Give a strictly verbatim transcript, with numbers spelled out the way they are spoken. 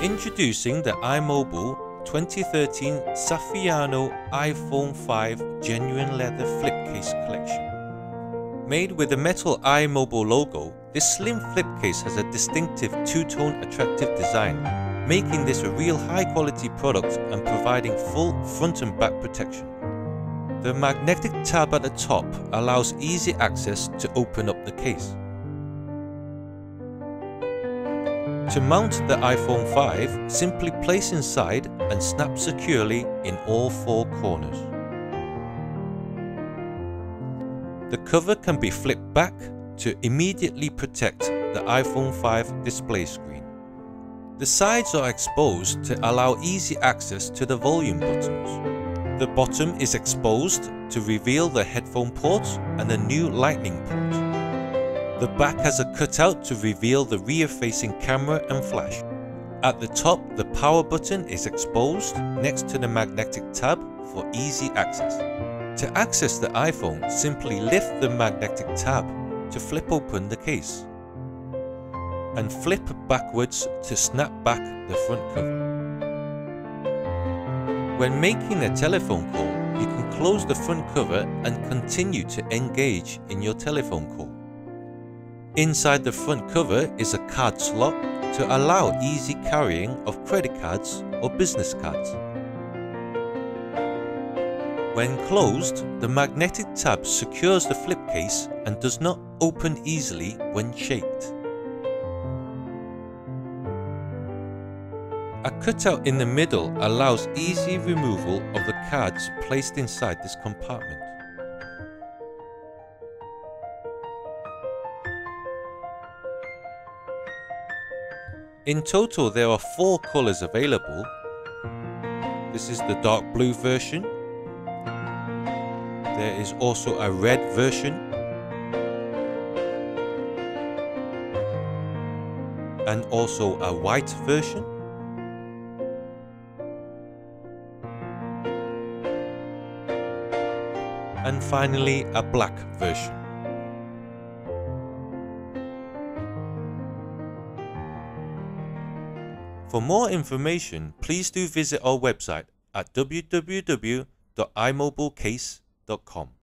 Introducing the iMOBO twenty thirteen Saffiano iPhone five Genuine Leather Flip Case Collection. Made with the metal iMOBO logo, this slim flip case has a distinctive two-tone attractive design, making this a real high-quality product and providing full front and back protection. The magnetic tab at the top allows easy access to open up the case. To mount the iPhone five, simply place inside and snap securely in all four corners. The cover can be flipped back to immediately protect the iPhone five display screen. The sides are exposed to allow easy access to the volume buttons. The bottom is exposed to reveal the headphone port and the new lightning port. The back has a cutout to reveal the rear-facing camera and flash. At the top, the power button is exposed next to the magnetic tab for easy access. To access the iPhone, simply lift the magnetic tab to flip open the case and flip backwards to snap back the front cover. When making a telephone call, you can close the front cover and continue to engage in your telephone call. Inside the front cover is a card slot to allow easy carrying of credit cards or business cards. When closed, the magnetic tab secures the flip case and does not open easily when shaped. A cutout in the middle allows easy removal of the cards placed inside this compartment. In total, there are four colors available. This is the dark blue version. There is also a red version and also a white version. And finally, a black version. For more information, please do visit our website at w w w dot i mobo case dot com.